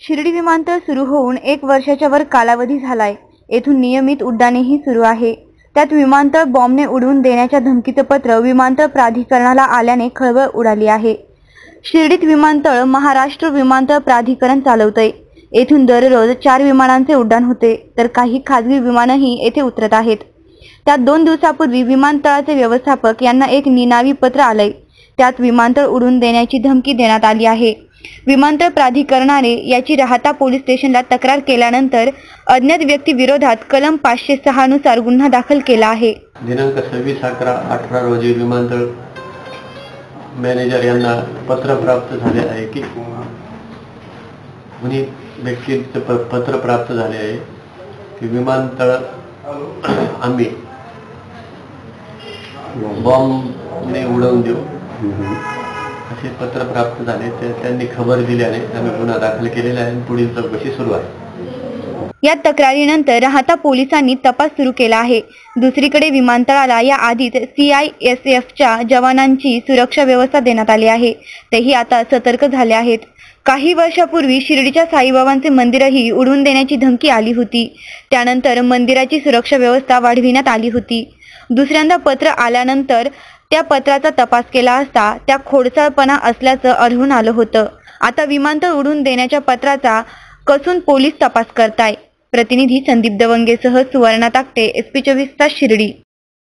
शिर्डी विमानतळ सुरू होऊन 1 वर्षाच्या वर कालावधी झालाय। येथून नियमित उड्डाणेही सुरू आहे। त्यात विमानतळ बॉम्बने उडवून देण्याच्या धमकीचं पत्र विमानतळ प्राधिकरणाला आल्याने खळबळ उडाली आहे। शिर्डीत विमानतळ महाराष्ट्र विमानतळ प्राधिकरण चालवतंय। येथून दररोज 4 विमानांचे उड्डाण होते, तर काही खासगी विमानही येथे उतरत आहेत। त्यात 2 दिवसापूर्वी विमानतळाचे व्यवस्थापक यांना एक निनावी पत्र आलंय। त्यात विमानतळ उडवून देण्याची धमकी देण्यात आली आहे। विमानतळ प्राधिकरणाने याची राहाता पोलीस स्टेशनला तक्रार केल्यानंतर अज्ञात व्यक्ती विरोधात कलम 506 नुसार गुन्हा दाखल केला आहे। दिनांक 26/11/18 रोजी विमानतळ मॅनेजर यांना पत्र प्राप्त झाले आहे की कुणी व्यक्तीचे पत्र प्राप्त झाले आहे की विमानतळ आम्ही बॉम्बने उडवून देऊ असे पत्र प्राप्त झाले। त्यांनी खबर दिल्याने आम्ही गुन्हा दाखल केलेला आहे। पुढील चौकशी सुरू आहे। या तक्रारीनंतर राहाता पोलिसांनी तपास सुरू केला आहे। दुसरीकडे विमानतळाला या आधीच CISFच्या जवानांची सुरक्षा व्यवस्था देण्यात आली आहे। तेही आता सतर्क झाले आहेत। काही वर्षापूर्वी शिर्डीच्या साईबाबांचे मंदिरही उडवून देण्याची धमकी आली होती। त्यानंतर मंदिराची सुरक्षा व्यवस्था वाढविण्यात आली होती। दुसऱ्यांदा पत्र आल्यानंतर त्या पत्राचा तपास केला असता त्या खोडसाळपणा असल्याचं आढळून आलं होतं। आता विमानतळ उडवून देण्याच्या पत्राचा कसून पोलीस तपास करताय। प्रतिनिधी संदीप दवंगेसह सुवर्णा ताकटे, SP 24 तास शिर्डी।